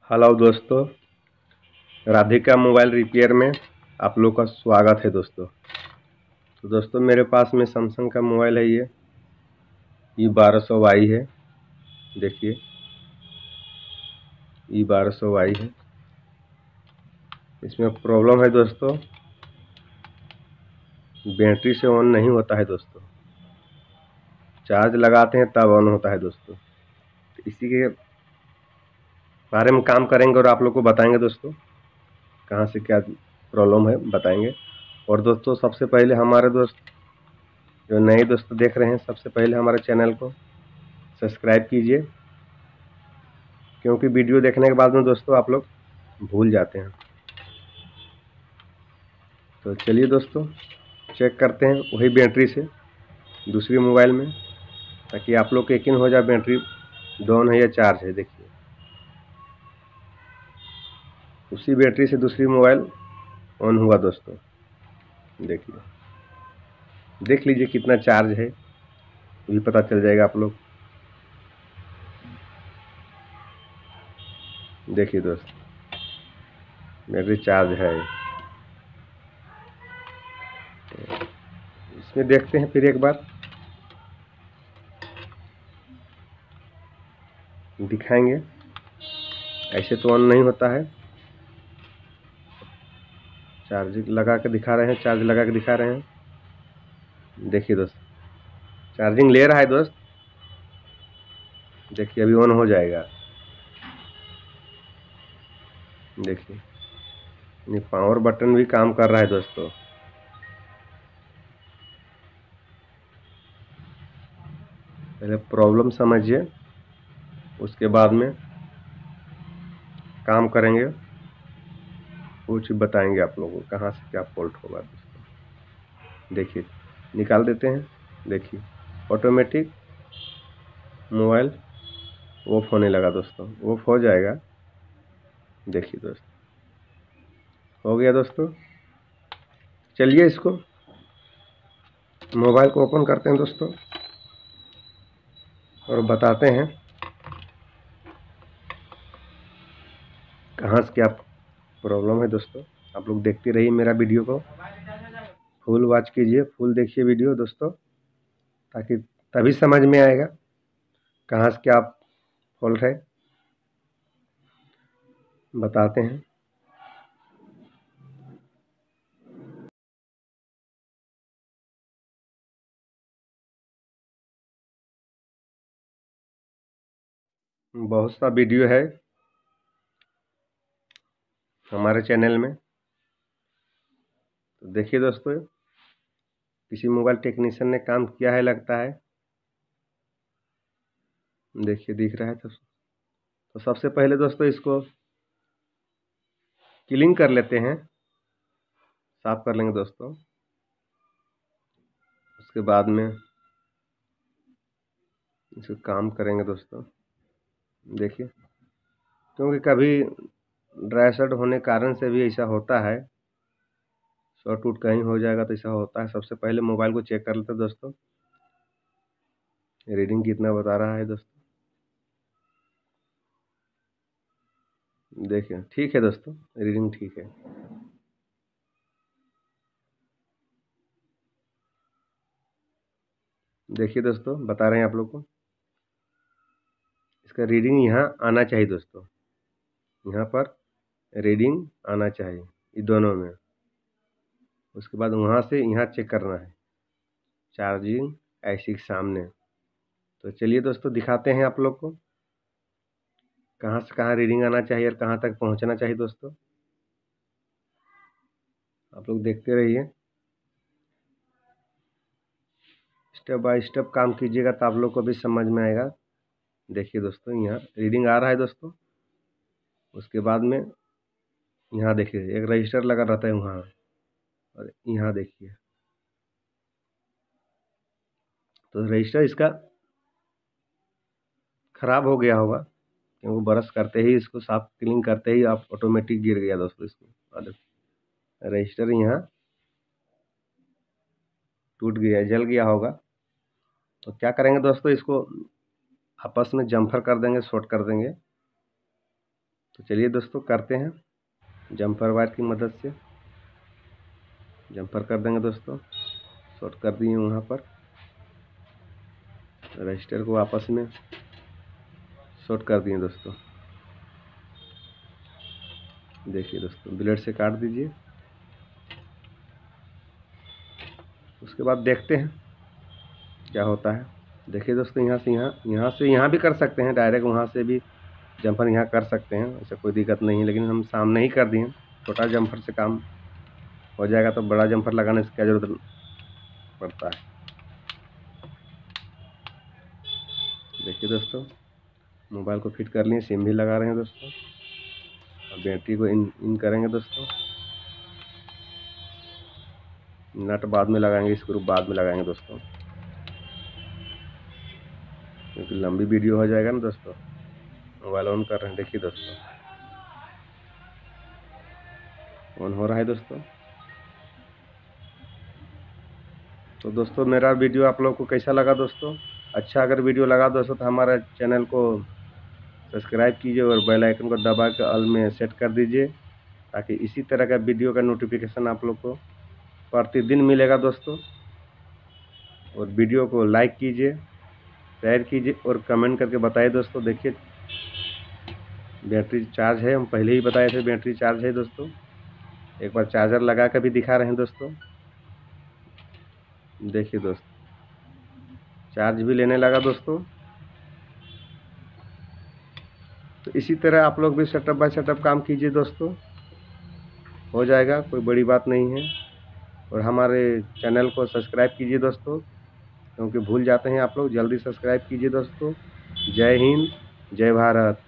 Hello दोस्तों, Radhika mobile repair में आप लोग का स्वागत है दोस्तों। तो दोस्तों मेरे पास में सैमसंग का मोबाइल है, ये E1200Y है। देखिए E1200Y है। इसमें प्रॉब्लम है दोस्तों, बैटरी से ऑन नहीं होता है दोस्तों। चार्ज लगाते हैं तब ऑन होता है दोस्तों। तो इसी के बारे में काम करेंगे और आप लोग को बताएंगे दोस्तों, कहाँ से क्या प्रॉब्लम है बताएंगे। और दोस्तों सबसे पहले हमारे दोस्त जो नए दोस्त देख रहे हैं, सबसे पहले हमारे चैनल को सब्सक्राइब कीजिए, क्योंकि वीडियो देखने के बाद में दोस्तों आप लोग भूल जाते हैं। तो चलिए दोस्तों चेक करते हैं वही बैटरी से दूसरी मोबाइल में, ताकि आप लोग को यकीन हो जाए बैटरी डाउन है या चार्ज है। देखिए उसी बैटरी से दूसरी मोबाइल ऑन हुआ दोस्तों। देखिए, देख लीजिए कितना चार्ज है, भी पता चल जाएगा आप लोग। देखिए दोस्तों बैटरी चार्ज है। इसमें देखते हैं फिर एक बार दिखाएंगे। ऐसे तो ऑन नहीं होता है। चार्ज लगा के दिखा रहे हैं, चार्ज लगा के दिखा रहे हैं। देखिए दोस्त चार्जिंग ले रहा है दोस्त। देखिए अभी ऑन हो जाएगा। देखिए पावर बटन भी काम कर रहा है दोस्तों। पहले प्रॉब्लम समझिए, उसके बाद में काम करेंगे, कुछ बताएंगे आप लोगों को कहाँ से क्या फॉल्ट होगा दोस्तों। देखिए निकाल देते हैं। देखिए ऑटोमेटिक मोबाइल ऑफ होने लगा दोस्तों, ऑफ हो जाएगा। देखिए दोस्तों हो गया दोस्तों। चलिए इसको मोबाइल को ओपन करते हैं दोस्तों और बताते हैं कहाँ से क्या प्रॉब्लम है दोस्तों। आप लोग देखते रहिए मेरा वीडियो को, फुल वॉच कीजिए, फुल देखिए वीडियो दोस्तों, ताकि तभी समझ में आएगा कहाँ से क्या फॉल्ट है। बताते हैं। बहुत सा वीडियो है हमारे चैनल में, तो देखिए दोस्तों किसी मोबाइल टेक्नीशियन ने काम किया है लगता है। देखिए दिख रहा है। तो सबसे पहले दोस्तों इसको क्लीन कर लेते हैं, साफ कर लेंगे दोस्तों। उसके बाद में इसको काम करेंगे दोस्तों। देखिए क्योंकि कभी ड्राई शॉट होने कारण से भी ऐसा होता है, शॉर्ट वूट कहीं हो जाएगा तो ऐसा होता है। सबसे पहले मोबाइल को चेक कर लेते हैं दोस्तों, रीडिंग कितना बता रहा है दोस्तों। देखिए ठीक है दोस्तों, रीडिंग ठीक है। देखिए दोस्तों बता रहे हैं आप लोग को, इसका रीडिंग यहाँ आना चाहिए दोस्तों। यहाँ पर रीडिंग आना चाहिए ये दोनों में। उसके बाद वहाँ से यहाँ चेक करना है, चार्जिंग ऐसी के सामने। तो चलिए दोस्तों दिखाते हैं आप लोग को कहाँ से कहाँ रीडिंग आना चाहिए और कहाँ तक पहुँचना चाहिए दोस्तों। आप लोग देखते रहिए, स्टेप बाय स्टेप काम कीजिएगा तो आप लोग को भी समझ में आएगा। देखिए दोस्तों यहाँ रीडिंग आ रहा है दोस्तों। उसके बाद में यहाँ देखिए एक रजिस्टर लगा रहता है वहाँ, और यहाँ देखिए तो रजिस्टर इसका ख़राब हो गया होगा, क्योंकि ब्रश करते ही इसको साफ क्लीन करते ही आप ऑटोमेटिक गिर गया दोस्तों। इसको रजिस्टर यहाँ टूट गया, जल गया होगा। तो क्या करेंगे दोस्तों, इसको आपस में जम्फर कर देंगे, शॉर्ट कर देंगे, तो चलिए दोस्तों करते हैं जम्पर वायर की मदद से। जम्पर कर देंगे दोस्तों, शॉर्ट कर दिए वहाँ पर, रजिस्टर को आपस में शॉर्ट कर दिए दोस्तों। देखिए दोस्तों, ब्लेड से काट दीजिए। उसके बाद देखते हैं क्या होता है। देखिए दोस्तों, यहाँ से यहाँ भी कर सकते हैं, डायरेक्ट वहाँ से भी जम्पर यहाँ कर सकते हैं, ऐसा कोई दिक्कत नहीं है। लेकिन हम सामने ही कर दिए, छोटा जम्पर से काम हो जाएगा, तो बड़ा जम्पर लगाने से क्या ज़रूरत पड़ता है। देखिए दोस्तों, मोबाइल को फिट कर लिए, सिम भी लगा रहे हैं दोस्तों, और बैटरी को इन करेंगे दोस्तों। नट बाद में लगाएंगे, स्क्रू बाद में लगाएंगे दोस्तों, क्योंकि लंबी वीडियो हो जाएगा ना दोस्तों। मोबाइल ऑन कर रहे हैं, देखिए दोस्तों ऑन हो रहा है दोस्तों। तो दोस्तों मेरा वीडियो आप लोगों को कैसा लगा दोस्तों? अच्छा अगर वीडियो लगा दोस्तों तो हमारे चैनल को सब्सक्राइब कीजिए और बेल आइकन को दबा के ऑल में सेट कर दीजिए, ताकि इसी तरह का वीडियो का नोटिफिकेशन आप लोग को प्रतिदिन मिलेगा दोस्तों। और वीडियो को लाइक कीजिए, शेयर कीजिए और कमेंट करके बताइए दोस्तों। देखिए बैटरी चार्ज है, हम पहले ही बताए थे बैटरी चार्ज है दोस्तों। एक बार चार्जर लगा कर भी दिखा रहे हैं दोस्तों। देखिए दोस्तों, चार्ज भी लेने लगा दोस्तों। तो इसी तरह आप लोग भी सेटअप बाय सेटअप काम कीजिए दोस्तों, हो जाएगा, कोई बड़ी बात नहीं है। और हमारे चैनल को सब्सक्राइब कीजिए दोस्तों, क्योंकि भूल जाते हैं आप लोग, जल्दी सब्सक्राइब कीजिए दोस्तों। जय हिंद, जय भारत।